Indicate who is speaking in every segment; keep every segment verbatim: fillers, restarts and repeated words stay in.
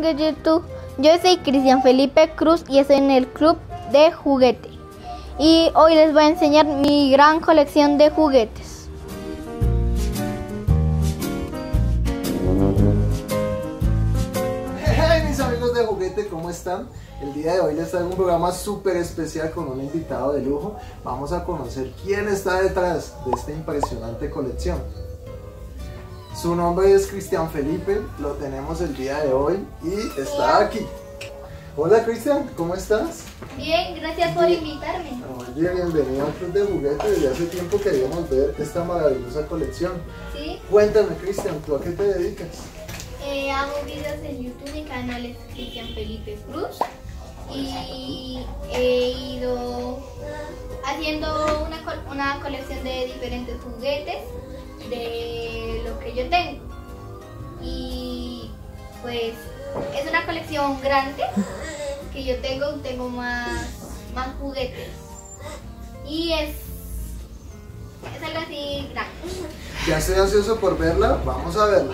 Speaker 1: de YouTube. Yo soy Cristian Felipe Cruz y estoy en el Club de Juguete. Y hoy les voy a enseñar mi gran colección de juguetes.
Speaker 2: Hey, mis amigos de juguete, ¿cómo están? El día de hoy les traigo un programa súper especial con un invitado de lujo. Vamos a conocer quién está detrás de esta impresionante colección. Su nombre es Cristian Felipe, lo tenemos el día de hoy y está aquí. Hola Cristian, ¿cómo estás?
Speaker 1: Bien, gracias por invitarme.
Speaker 2: Oye, bienvenido al Club de Juguete. Desde hace tiempo queríamos ver esta maravillosa colección.
Speaker 1: Sí.
Speaker 2: Cuéntame Cristian, ¿tú a qué te dedicas?
Speaker 1: Eh, hago videos en YouTube, mi canal es Cristian Felipe Cruz y he ido haciendo una, co una colección de diferentes juguetes de lo que yo tengo y pues es una colección grande que yo tengo, tengo más, más juguetes y es, es algo así grande.
Speaker 2: Ya estoy ansioso por verla, vamos a verla.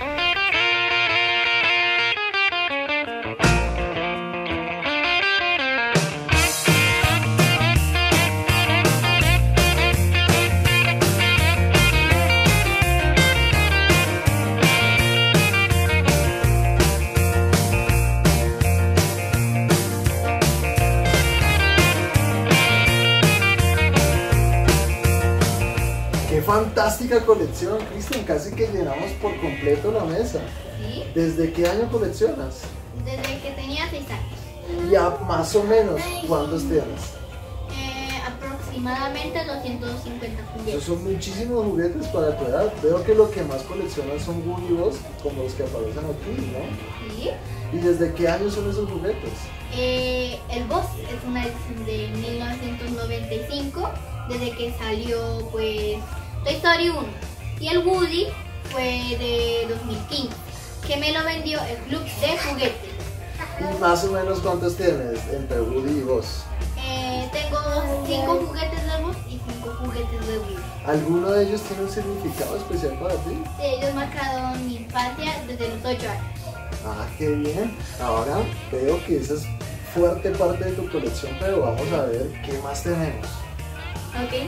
Speaker 2: ¡Qué fantástica colección, Cristian! Casi que llenamos por completo la mesa.
Speaker 1: ¿Sí?
Speaker 2: ¿Desde qué año coleccionas?
Speaker 1: Desde que tenía seis años.
Speaker 2: Ya más o menos, ¿cuántos tienes?
Speaker 1: Eh, aproximadamente doscientos cincuenta
Speaker 2: Esos
Speaker 1: juguetes.
Speaker 2: son muchísimos juguetes para tu edad. Veo que lo que más coleccionas son Woody-Bos, como los que aparecen aquí, ¿no?
Speaker 1: ¿Sí?
Speaker 2: ¿Y desde qué año son esos juguetes?
Speaker 1: Eh, el Boss es una edición de mil novecientos noventa y cinco, desde que salió pues Toy Story uno. Y el Woody fue de dos mil quince, que me lo vendió el Club de Juguete.
Speaker 2: ¿Y más o menos cuántos tienes entre Woody y vos?
Speaker 1: Eh, tengo cinco juguetes de Boss y cinco juguetes de Woody.
Speaker 2: ¿Alguno de ellos tiene un significado especial para ti?
Speaker 1: Ellos marcaron mi infancia desde los ocho años.
Speaker 2: Ah, qué bien. Ahora veo que esa es fuerte parte de tu colección, pero vamos a ver qué más tenemos.
Speaker 1: Ok.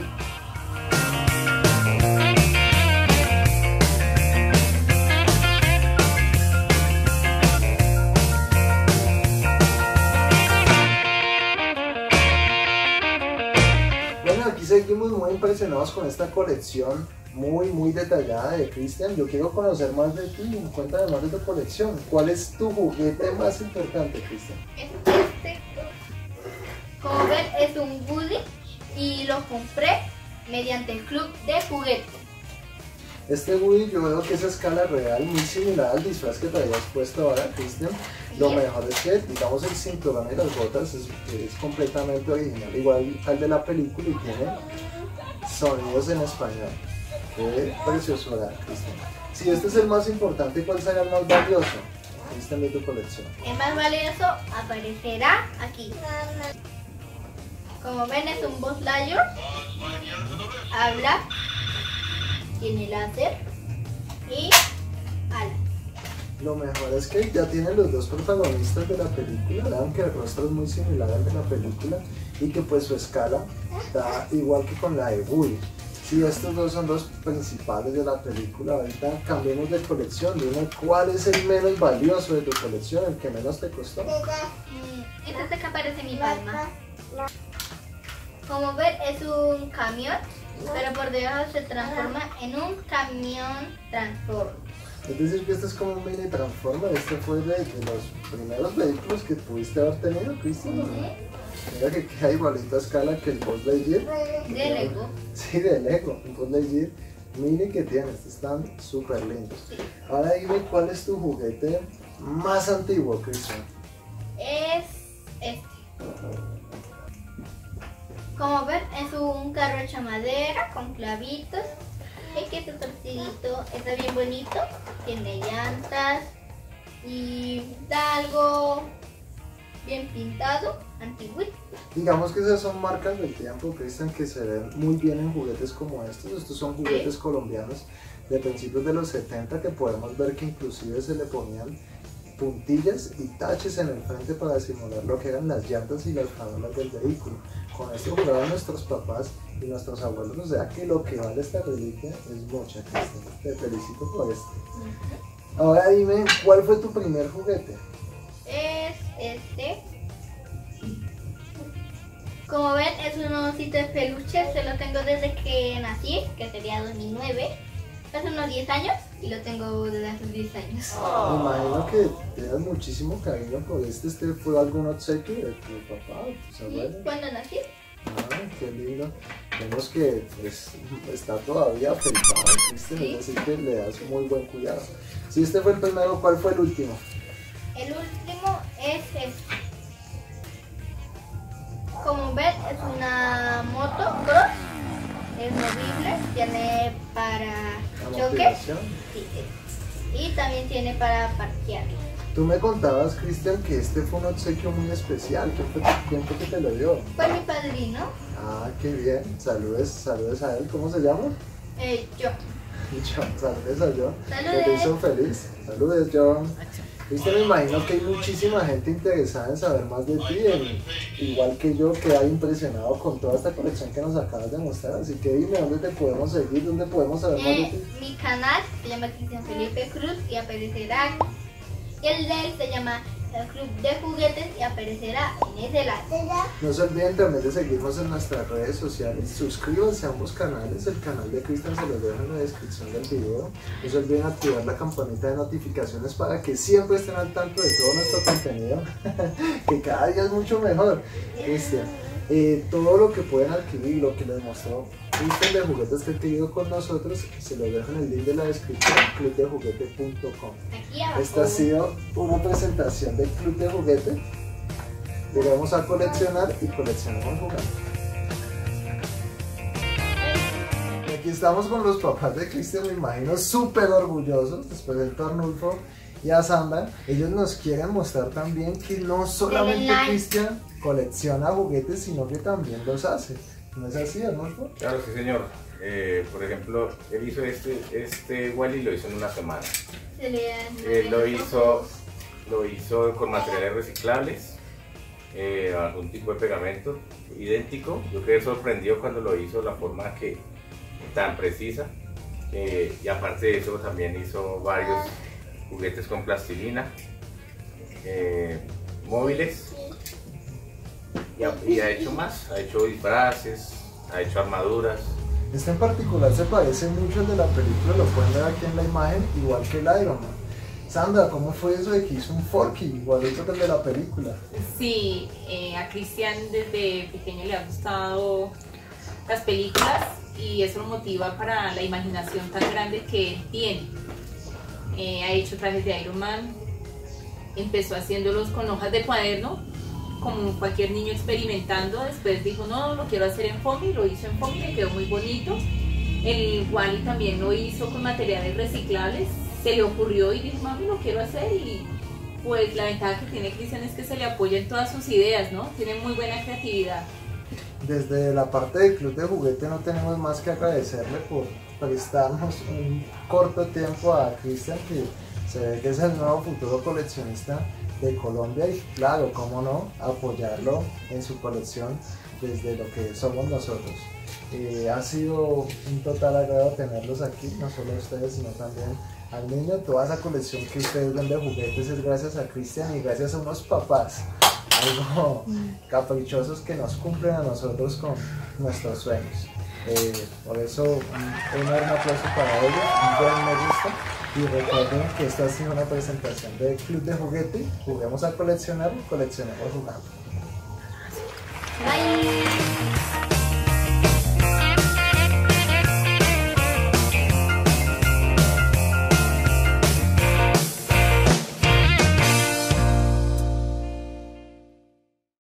Speaker 2: Bueno, aquí seguimos muy impresionados con esta colección muy muy detallada de Cristian. Yo quiero conocer más de ti, cuéntame más de tu colección. ¿Cuál es tu juguete más importante, Cristian?
Speaker 1: Este, como ven, es un Woody y lo compré mediante el Club de Juguete.
Speaker 2: Este Woody yo veo que es a escala real, muy similar al disfraz que te habías puesto ahora, Cristian. Lo mejor es que, digamos, el cinturón y las botas es, es completamente original, igual al de la película, y tiene sonidos en español. Qué preciosura, Cristian. Si este es el más importante, ¿cuál será el más valioso, Cristian, de tu colección?
Speaker 1: El más valioso aparecerá aquí. Como ven, es un Buzz Lightyear. Habla, tiene láser y ala.
Speaker 2: Lo mejor es que ya tienen los dos protagonistas de la película, vean que el rostro es muy similar al de la película y que pues su escala da igual que con la de Woody. Si estos dos son los principales de la película, ahorita cambiemos de colección. Dime cuál es el menos valioso de tu colección, el que menos te costó.
Speaker 1: Mm, Este es el que aparece en mi palma. Como ven, es un camión, pero por debajo se transforma en un camión transform.
Speaker 2: Es decir que este es como un mini Transformer. Este fue de, de los primeros vehículos que pudiste haber tenido, Cristian. Mira que queda igualito a escala que el Buzz Lightyear.
Speaker 1: De Lego.
Speaker 2: Sí, de Lego, el Buzz Lightyear mini que tienes, están súper lindos. Ahora dime, ¿cuál es tu juguete más antiguo, Cristian?
Speaker 1: Es este. Como ven, es un carro hecho madera con clavitos. Es que su torcidito está bien bonito, tiene llantas y da algo bien pintado, antiguo.
Speaker 2: Digamos que esas son marcas del tiempo, Cristian, que se ven muy bien en juguetes como estos. Estos son juguetes
Speaker 1: ¿Sí?
Speaker 2: colombianos de principios de los setenta, que podemos ver que inclusive se le ponían puntillas y taches en el frente para simular lo que eran las llantas y las farolas del vehículo. Con esto jugaban nuestros papás y nuestros abuelos, o sea que lo que vale esta reliquia es mucha, Cristian. Te felicito por esto. Uh-huh. Ahora dime, ¿cuál fue tu primer juguete?
Speaker 1: Es este. Como ven, es un osito de peluche, se lo tengo desde que nací, que sería dos mil nueve. Hace unos diez años y lo tengo desde hace diez años.
Speaker 2: Oh. Me imagino que te das muchísimo cariño por este. ¿Este fue algún obsequio de tu papá o tus abuelos?
Speaker 1: Sí, cuando nací.
Speaker 2: Ah, qué lindo. Vemos que pues, está todavía afeitado, Cristian, sí. Es decir que le das muy buen cuidado. Si este fue el primero, ¿cuál fue el último?
Speaker 1: El último es este. Como ven, es una moto cross, es movible, tiene para choque sí, y también tiene para parquear.
Speaker 2: Tú me contabas, Cristian, que este fue un obsequio muy especial. ¿Quién fue, quién fue que te lo dio?
Speaker 1: Fue mi padrino.
Speaker 2: Ah, qué bien. Saludes, saludes a él. ¿Cómo se llama?
Speaker 1: Eh, John.
Speaker 2: John, saludes a John.
Speaker 1: Saludes.
Speaker 2: Que te hizo feliz. Saludes, John. Cristian, me imagino que hay muchísima gente interesada en saber más de ti, en, igual que yo, que hay impresionado con toda esta colección que nos acabas de mostrar. Así que dime, ¿dónde te podemos seguir? ¿Dónde podemos saber
Speaker 1: eh,
Speaker 2: más de ti?
Speaker 1: Mi canal se llama Cristian Felipe Cruz y aparecerá. El de él se llama El Club de Juguetes y aparecerá en ese lado.
Speaker 2: No se olviden también de seguirnos en nuestras redes sociales. Suscríbanse a ambos canales. El canal de Cristian se los dejo en la descripción del video. No se olviden activar la campanita de notificaciones para que siempre estén al tanto de todo nuestro contenido. Que cada día es mucho mejor. Cristian, eh, todo lo que pueden adquirir, lo que les mostró Cristian de juguetes que ha adquirido con nosotros, se los dejo en el link de la descripción, club de juguete punto com. Esta ha sido una presentación del Club de Juguete. Llegamos a coleccionar y coleccionamos jugando. Y aquí estamos con los papás de Cristian, me imagino súper orgullosos. Les presento a Arnulfo y a Sandra. Ellos nos quieren mostrar también que no solamente Cristian colecciona juguetes, sino que también los hace. ¿No es así, Arnulfo?
Speaker 3: Claro, sí, señor. Eh, por ejemplo, él hizo este, este Wally, lo hizo en una semana. Él lo hizo, lo hizo con materiales reciclables, eh, algún tipo de pegamento idéntico. Yo quedé sorprendido cuando lo hizo, la forma que tan precisa. Eh, y aparte de eso, también hizo varios juguetes con plastilina, eh, móviles. Y ha, y ha hecho más, ha hecho disfraces, ha hecho armaduras.
Speaker 2: Este en particular se parece mucho al de la película, lo pueden ver aquí en la imagen, igual que el Iron Man. Sandra, ¿cómo fue eso de que hizo un Forky, igualito que el de la película?
Speaker 4: Sí, eh, a Cristian desde pequeño le ha gustado las películas y eso lo motiva para la imaginación tan grande que él tiene. Eh, ha hecho trajes de Iron Man, empezó haciéndolos con hojas de cuaderno, como cualquier niño experimentando. Después dijo, no, lo quiero hacer en foamy, lo hizo en foamy, le quedó muy bonito. El Wally también lo hizo con materiales reciclables, se le ocurrió y dijo, mami, lo quiero hacer. Y pues la ventaja que tiene Cristian es que se le apoya en todas sus ideas, ¿no? Tiene muy buena creatividad.
Speaker 2: Desde la parte del Club de Juguete no tenemos más que agradecerle por prestarnos un corto tiempo a Cristian, que se ve que es el nuevo futuro coleccionista de Colombia, y claro, cómo no, apoyarlo en su colección desde lo que somos nosotros. Eh, ha sido un total agrado tenerlos aquí, no solo a ustedes, sino también al niño. Toda esa colección que ustedes ven de juguetes es gracias a Cristian y gracias a unos papás algo caprichosos que nos cumplen a nosotros con nuestros sueños. Eh, por eso un enorme aplauso para ellos, un buen me gusta, y recuerden que esta ha sido una presentación del Club de Juguete. Juguemos a coleccionar y coleccionemos jugando.
Speaker 1: Bye.